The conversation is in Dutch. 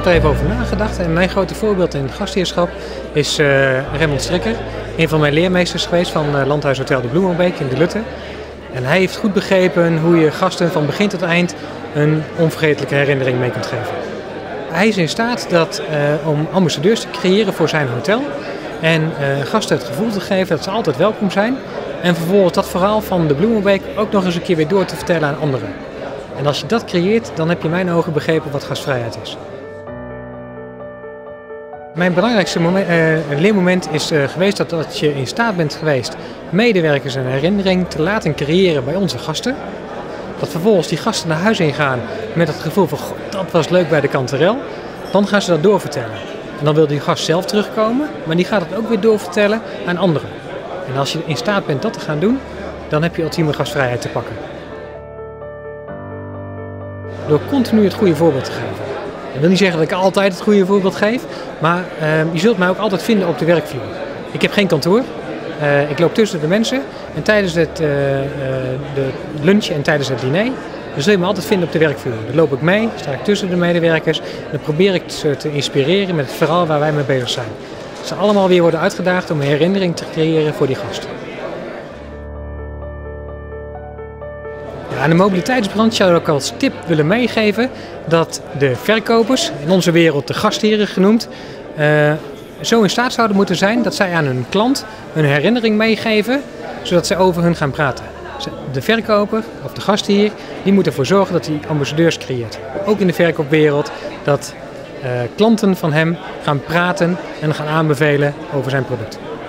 heb er even over nagedacht en mijn grote voorbeeld in gastheerschap is Raymond Strikker. Een van mijn leermeesters geweest van Landhuishotel de Bloemenbeek in de Lutte. En hij heeft goed begrepen hoe je gasten van begin tot eind een onvergetelijke herinnering mee kunt geven. Hij is in staat om ambassadeurs te creëren voor zijn hotel en gasten het gevoel te geven dat ze altijd welkom zijn. En vervolgens dat verhaal van de Bloemenbeek ook nog eens een keer weer door te vertellen aan anderen. En als je dat creëert, dan heb je in mijn ogen begrepen wat gastvrijheid is. Mijn belangrijkste leermoment is geweest dat je in staat bent geweest medewerkers een herinnering te laten creëren bij onze gasten. Dat vervolgens die gasten naar huis ingaan met het gevoel van God, dat was leuk bij de kanterel. Dan gaan ze dat doorvertellen. En dan wil die gast zelf terugkomen, maar die gaat het ook weer doorvertellen aan anderen. En als je in staat bent dat te gaan doen, dan heb je ultieme gastvrijheid te pakken. Door continu het goede voorbeeld te geven. Dat wil niet zeggen dat ik altijd het goede voorbeeld geef, maar je zult mij ook altijd vinden op de werkvloer. Ik heb geen kantoor, ik loop tussen de mensen en tijdens de lunch en tijdens het diner, dan zul je me altijd vinden op de werkvloer. Dan loop ik mee, sta ik tussen de medewerkers en dan probeer ik ze te inspireren met het verhaal waar wij mee bezig zijn. Ze allemaal weer worden uitgedaagd om een herinnering te creëren voor die gasten. Ja, in de mobiliteitsbranche zou ik ook als tip willen meegeven dat de verkopers, in onze wereld de gastheren genoemd, zo in staat zouden moeten zijn dat zij aan hun klant een herinnering meegeven, zodat zij over hun gaan praten. De verkoper of de gastheer, die moet ervoor zorgen dat hij ambassadeurs creëert. Ook in de verkoopwereld, dat klanten van hem gaan praten en gaan aanbevelen over zijn product.